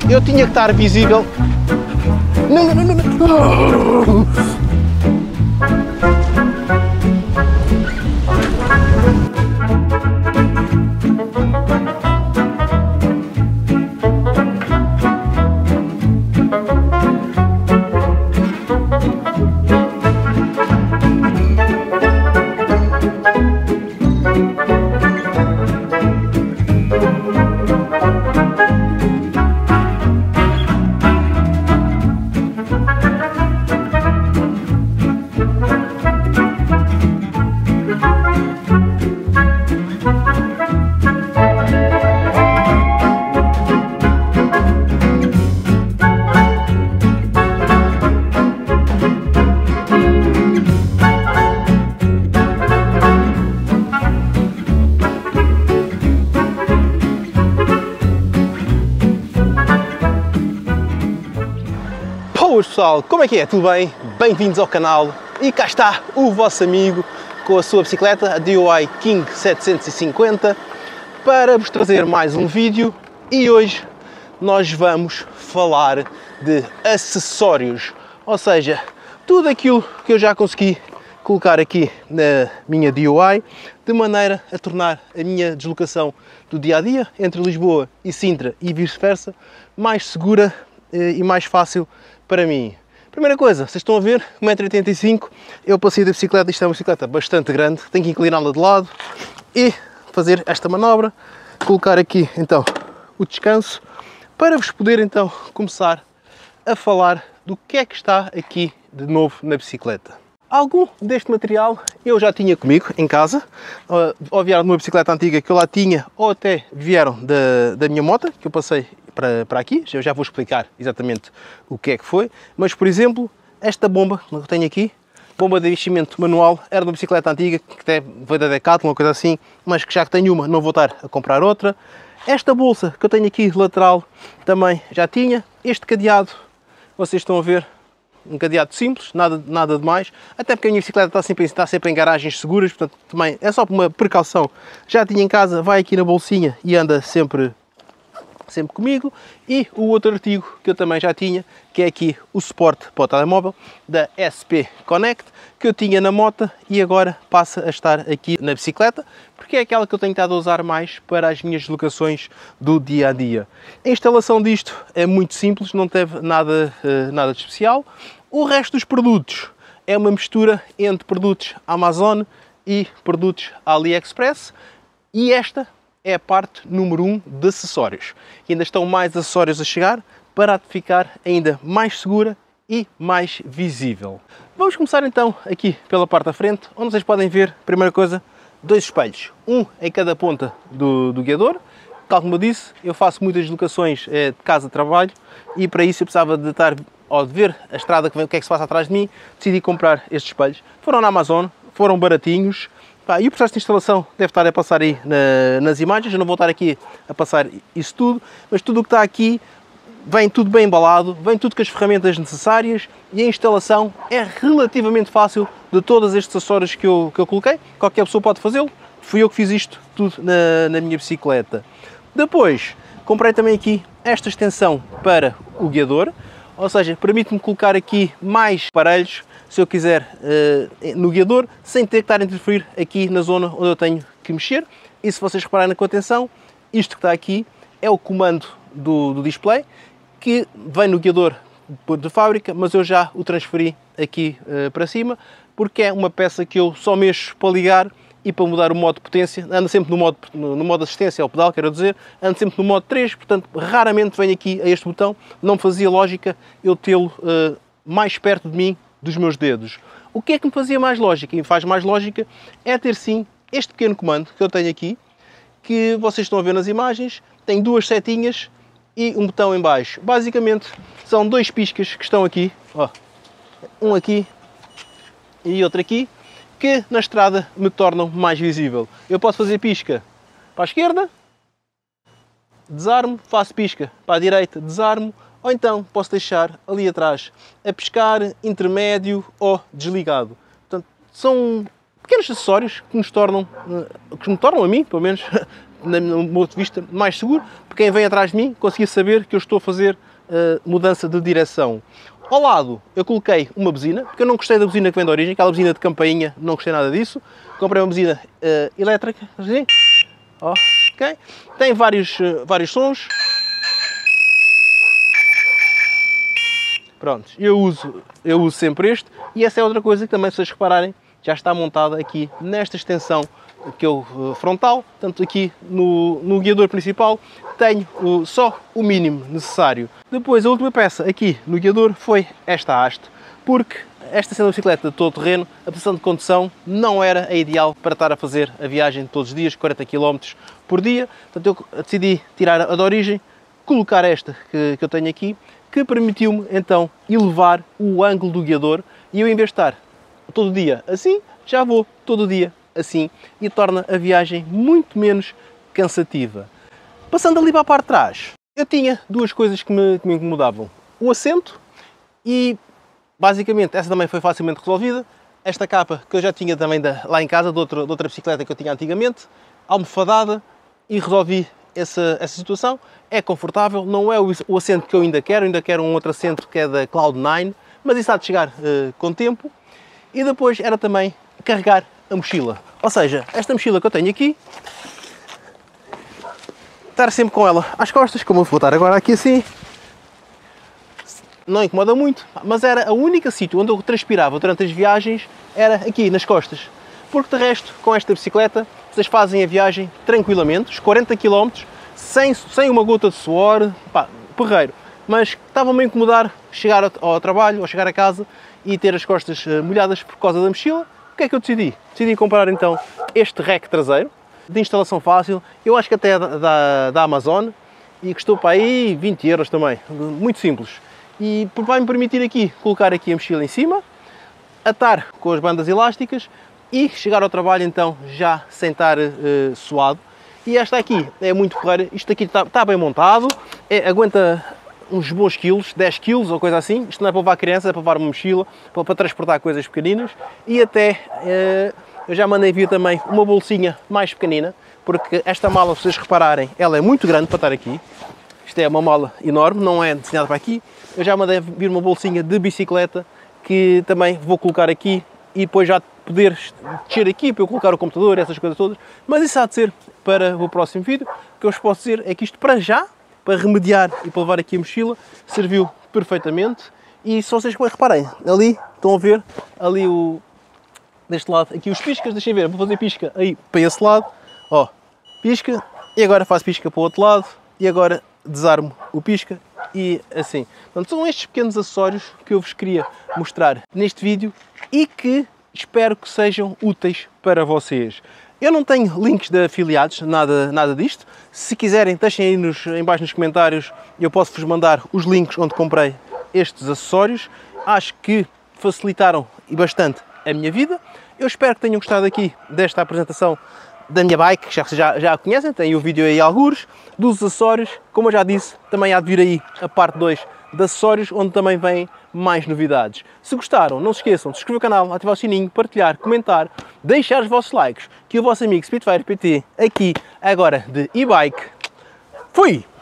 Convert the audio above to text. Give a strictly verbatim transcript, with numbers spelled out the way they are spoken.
eu tinha que estar visível. Não, não, não, não, não. Boas pessoal, como é que é? Tudo bem? Bem-vindos ao canal e cá está o vosso amigo com a sua bicicleta, a D I Y King setecentos e cinquenta, para vos trazer mais um vídeo. E hoje nós vamos falar de acessórios, ou seja, tudo aquilo que eu já consegui colocar aqui na minha D I Y de maneira a tornar a minha deslocação do dia a dia entre Lisboa e Sintra e vice-versa mais segura e mais fácil para mim. Primeira coisa, vocês estão a ver, um metro e oitenta e cinco, eu passei da bicicleta, isto é uma bicicleta bastante grande, tenho que incliná-la de lado e fazer esta manobra, colocar aqui então o descanso, para vos poder então começar a falar do que é que está aqui de novo na bicicleta. Algum deste material eu já tinha comigo em casa, ou vieram de uma bicicleta antiga que eu lá tinha, ou até vieram da, da minha moto, que eu passei para, para aqui. Eu já vou explicar exatamente o que é que foi, mas por exemplo, esta bomba que eu tenho aqui, bomba de enchimento manual, era de uma bicicleta antiga, que até veio da Decathlon, uma coisa assim, mas que já que tenho uma, não vou estar a comprar outra. Esta bolsa que eu tenho aqui lateral também já tinha. Este cadeado, vocês estão a ver, um cadeado simples, nada, nada de mais, até porque a minha bicicleta está sempre, está sempre em garagens seguras, portanto também é só por uma precaução. Já tinha em casa, vai aqui na bolsinha e anda sempre, sempre comigo. E o outro artigo que eu também já tinha, que é aqui o suporte para o telemóvel da S P Connect, que eu tinha na moto e agora passa a estar aqui na bicicleta, porque é aquela que eu tenho estado a usar mais para as minhas deslocações do dia a dia. A instalação disto é muito simples, não teve nada, nada de especial. O resto dos produtos é uma mistura entre produtos Amazon e produtos AliExpress, e esta é a parte número um de acessórios. E ainda estão mais acessórios a chegar para ficar ainda mais segura e mais visível. Vamos começar então aqui pela parte da frente, onde vocês podem ver, primeira coisa, dois espelhos, um em cada ponta do, do guiador. Tal como eu disse, eu faço muitas deslocações eh, de casa a trabalho e para isso eu precisava de estar, ou de ver a estrada, que vem, o que é que se passa atrás de mim, decidi comprar estes espelhos. Foram na Amazon, foram baratinhos, pá, e o processo de instalação deve estar a passar aí na, nas imagens. Eu não vou estar aqui a passar isso tudo, mas tudo o que está aqui vem tudo bem embalado, vem tudo com as ferramentas necessárias e a instalação é relativamente fácil de todos estes acessórios que eu, que eu coloquei. Qualquer pessoa pode fazê-lo, fui eu que fiz isto tudo na, na minha bicicleta. Depois, comprei também aqui esta extensão para o guiador, ou seja, permite-me colocar aqui mais aparelhos, se eu quiser, uh, no guiador, sem ter que estar a interferir aqui na zona onde eu tenho que mexer. E se vocês repararem com atenção, isto que está aqui é o comando do, do display, que vem no guiador de fábrica, mas eu já o transferi aqui uh, para cima, porque é uma peça que eu só mexo para ligar e para mudar o modo de potência. Ando sempre no modo, no, no modo assistência ao pedal, quero dizer, ando sempre no modo três, portanto raramente venho aqui a este botão, não fazia lógica eu tê-lo uh, mais perto de mim, dos meus dedos. O que é que me fazia mais lógica e me faz mais lógica é ter sim este pequeno comando que eu tenho aqui, que vocês estão a ver nas imagens, tem duas setinhas e um botão em baixo. Basicamente são dois piscas que estão aqui, ó, um aqui e outro aqui, que na estrada me tornam mais visível. Eu posso fazer pisca para a esquerda, desarmo, faço pisca para a direita, desarmo, ou então posso deixar ali atrás a piscar, intermédio ou desligado. Portanto, são pequenos acessórios que nos tornam, que me tornam a mim, pelo menos, no meu ponto de vista, mais seguro, para quem vem atrás de mim conseguir saber que eu estou a fazer uh, mudança de direção. Ao lado eu coloquei uma buzina, porque eu não gostei da buzina que vem de origem, aquela buzina de campainha, não gostei nada disso. Comprei uma buzina uh, elétrica, assim. Oh, okay. Tem vários, uh, vários sons. Pronto, eu uso, eu uso sempre este, e essa é outra coisa que também, se vocês repararem, já está montada aqui nesta extensão que é o frontal, tanto aqui no, no guiador principal tenho o, só o mínimo necessário. Depois a última peça aqui no guiador foi esta haste, porque esta sendo uma bicicleta de todo terreno, a posição de condução não era a ideal para estar a fazer a viagem todos os dias, quarenta quilómetros por dia, portanto eu decidi tirar a de origem, colocar esta que, que eu tenho aqui, que permitiu-me então elevar o ângulo do guiador, e eu, em vez de estar todo dia assim, já vou todo dia assim, e torna a viagem muito menos cansativa. Passando ali para a parte de trás, eu tinha duas coisas que me, que me incomodavam. O assento, e basicamente essa também foi facilmente resolvida. Esta capa que eu já tinha também da, lá em casa, de outra, de outra bicicleta que eu tinha antigamente, almofadada, e resolvi essa, essa situação. É confortável, não é o, o assento que eu ainda quero, ainda quero um outro assento que é da Cloud nine, mas isso há de chegar uh, com tempo. E depois era também carregar a mochila. Ou seja, esta mochila que eu tenho aqui, estar sempre com ela às costas, como eu vou estar agora aqui assim, não incomoda muito, mas era a única sítio onde eu transpirava durante as viagens, era aqui nas costas. Porque de resto, com esta bicicleta, vocês fazem a viagem tranquilamente, os quarenta quilómetros, sem, sem uma gota de suor, pá, porreiro. Mas estava-me a incomodar chegar ao, ao trabalho, ou chegar a casa e ter as costas molhadas por causa da mochila. O que é que eu decidi? Decidi comprar então este rack traseiro, de instalação fácil, eu acho que até é da, da, da Amazon, e custou para aí vinte euros também, muito simples. E vai-me permitir aqui colocar aqui a mochila em cima, atar com as bandas elásticas e chegar ao trabalho então já sem estar uh, suado. E esta aqui é muito porreira, isto aqui está, está bem montado, é, aguenta uns bons quilos, dez quilos ou coisa assim. Isto não é para levar criança, é para levar uma mochila, para, para transportar coisas pequeninas. E até uh, eu já mandei vir também uma bolsinha mais pequenina, porque esta mala, se vocês repararem, ela é muito grande para estar aqui. Isto é uma mala enorme, não é desenhada para aqui. Eu já mandei vir uma bolsinha de bicicleta, que também vou colocar aqui, e depois já poder descer aqui para eu colocar o computador, essas coisas todas. Mas isso há de ser para o próximo vídeo. O que eu vos posso dizer é que isto, para já, para remediar e para levar aqui a mochila, serviu perfeitamente. E se vocês reparem, ali, estão a ver, ali o... deste lado, aqui os piscas, deixem ver, vou fazer pisca aí para esse lado, ó, pisca, e agora faço pisca para o outro lado, e agora desarmo o pisca, e assim. Portanto, são estes pequenos acessórios que eu vos queria mostrar neste vídeo, e que espero que sejam úteis para vocês. Eu não tenho links de afiliados, nada, nada disto. Se quiserem, deixem aí nos, em baixo nos comentários, eu posso-vos mandar os links onde comprei estes acessórios. Acho que facilitaram e bastante a minha vida. Eu espero que tenham gostado aqui desta apresentação da minha bike, que já, já, já a conhecem, tem o vídeo aí algures, dos acessórios. Como eu já disse, também há de vir aí a parte dois de acessórios, onde também vêm mais novidades. Se gostaram, não se esqueçam de subscrever o canal, ativar o sininho, partilhar, comentar, deixar os vossos likes, que o vosso amigo Spitfire P T, aqui agora de e-bike, fui!